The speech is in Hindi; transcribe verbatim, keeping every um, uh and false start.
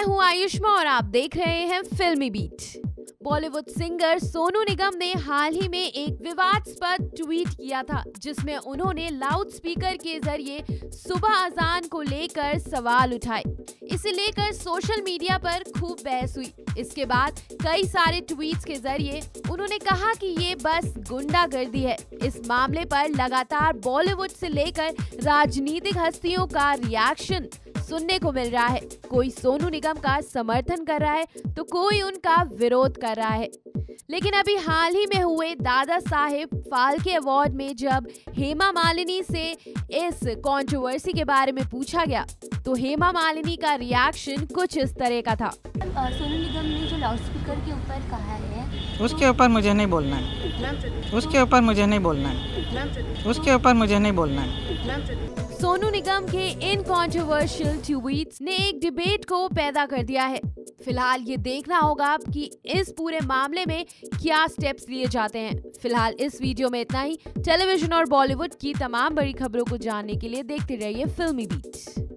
मैं हूं आयुष्मा और आप देख रहे हैं फिल्मी beat. Bollywood singer Sonu Nigam ने हाल ही में एक विवादास्पद ट्वीट किया था, जिसमें उन्होंने लाउड स्पीकर के जरिए सुबह अजान को लेकर सवाल उठाए। इसे लेकर सोशल मीडिया पर खूब बहस हुई। इसके बाद कई सारे ट्वीट्स के जरिए उन्होंने कहा कि ये बस गुंडागर्दी है। इस मामले पर लगातार बॉलीवुड से लेकर राजनीतिक हस्तियों का रिएक्शन सुनने को मिल रहा है। कोई सोनू निगम का समर्थन कर रहा है तो कोई उनका विरोध कर रहा है। लेकिन अभी हाल ही में हुए दादा साहेब फाल्के अवार्ड में जब हेमा मालिनी से इस कंट्रोवर्सी के बारे में पूछा गया तो हेमा मालिनी का रिएक्शन कुछ इस तरह का था। सोनू निगम ने जो लाउड स्पीकर के ऊपर कहा है, उसके ऊपर मुझे नहीं बोलना है। उसके ऊपर मुझे नहीं बोलना है। उसके ऊपर मुझे नहीं बोलना है। सोनू निगम के इन कंट्रोवर्शियल ट्वीट्स ने एक डिबेट को पैदा कर दिया है। फिलहाल ये देखना होगा कि इस पूरे मामले में क्या स्टेप्स लिए जाते हैं। फिलहाल इस वीडियो में इतना ही। टेलीविजन और बॉलीवुड की तमाम बड़ी खबरों को जानने के लिए देखते रहिए फिल्मी बीट।